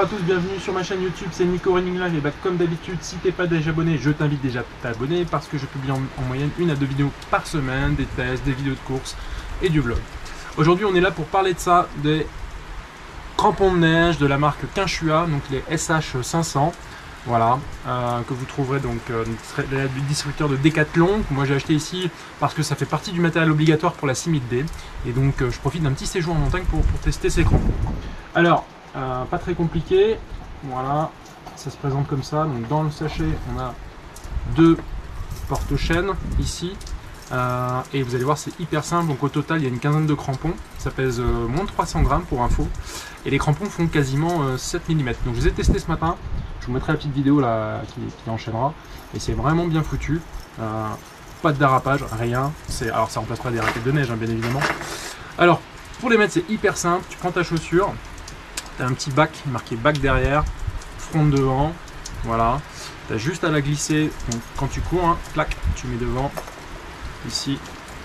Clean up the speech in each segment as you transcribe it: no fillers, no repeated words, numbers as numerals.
à tous, bienvenue sur ma chaîne YouTube, c'est Nico Running Live. Et bah, comme d'habitude, si t'es pas déjà abonné, je t'invite déjà à t'abonner parce que je publie en moyenne 1 à 2 vidéos par semaine, des tests, des vidéos de course et du vlog. Aujourd'hui on est là pour parler de ça, des crampons de neige de la marque Quinchua, donc les SH500. Voilà, que vous trouverez donc du distributeur de Decathlon. Moi j'ai acheté ici parce que ça fait partie du matériel obligatoire pour la Summit Day. Et donc je profite d'un petit séjour en montagne pour tester ces crampons. Alors, pas très compliqué, voilà, ça se présente comme ça. Donc dans le sachet on a 2 porte-chaînes ici. Et vous allez voir, c'est hyper simple. Donc au total il y a une quinzaine de crampons, ça pèse moins de 300 grammes pour info, et les crampons font quasiment 7 mm. Donc je les ai testés ce matin, je vous mettrai la petite vidéo là qui enchaînera, et c'est vraiment bien foutu. Pas de dérapage, rien. Alors ça remplace pas des raquettes de neige hein, bien évidemment. Alors pour les mettre c'est hyper simple, tu prends ta chaussure, tu as un petit bac marqué bac derrière, front devant, voilà, tu as juste à la glisser. Donc quand tu cours, hein, clac, tu mets devant. Ici,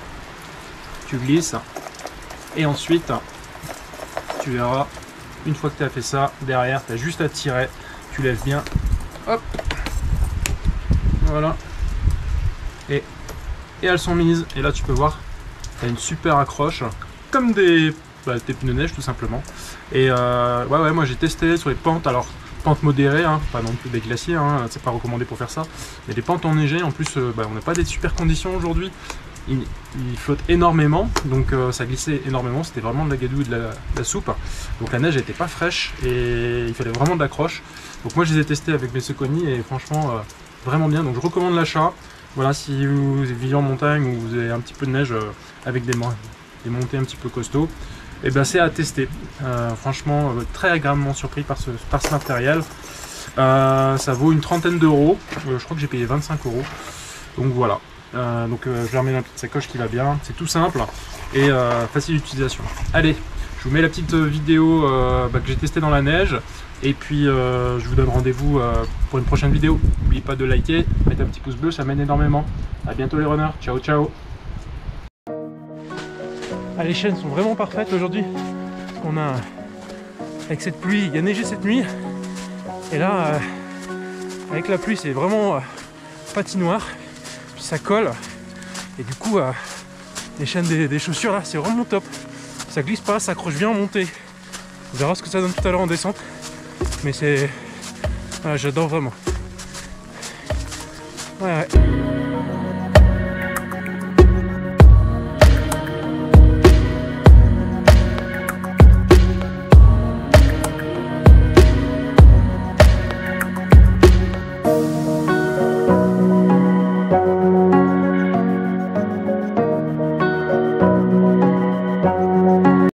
tu glisses et ensuite tu verras, une fois que tu as fait ça, derrière tu as juste à tirer, tu lèves bien, hop, voilà, et elles sont mises. Et là tu peux voir, tu as une super accroche comme des pneus neige tout simplement. Et ouais, moi j'ai testé sur les pentes, alors pente modérée, hein, pas non plus des glaciers, hein, c'est pas recommandé pour faire ça. Il y a des pentes enneigées, en plus on n'a pas des super conditions aujourd'hui, il flotte énormément, donc ça glissait énormément, c'était vraiment de la gadoue et de la soupe. Donc la neige n'était pas fraîche et il fallait vraiment de l'accroche. Donc moi je les ai testés avec mes Saucony et franchement vraiment bien, donc je recommande l'achat. Voilà, si vous vivez en montagne ou vous avez un petit peu de neige avec des montées un petit peu costauds, et ben c'est à tester. Franchement très agréablement surpris par ce matériel. Ça vaut une trentaine d'euros, je crois que j'ai payé 25 €. Donc voilà, je leur mets une petite sacoche qui va bien, c'est tout simple et facile d'utilisation. Allez, je vous mets la petite vidéo que j'ai testé dans la neige, et puis je vous donne rendez-vous pour une prochaine vidéo. N'oubliez pas de liker, mettre un petit pouce bleu, ça m'aide énormément. A bientôt les runners, ciao ciao. Ah, les chaînes sont vraiment parfaites aujourd'hui, parce qu'on a, avec cette pluie, il y a neigé cette nuit, et là avec la pluie c'est vraiment patinoire, puis ça colle, et du coup les chaînes des chaussures là c'est vraiment top, ça glisse pas, ça accroche bien en montée. On verra ce que ça donne tout à l'heure en descente, mais c'est, voilà, j'adore vraiment. Ouais.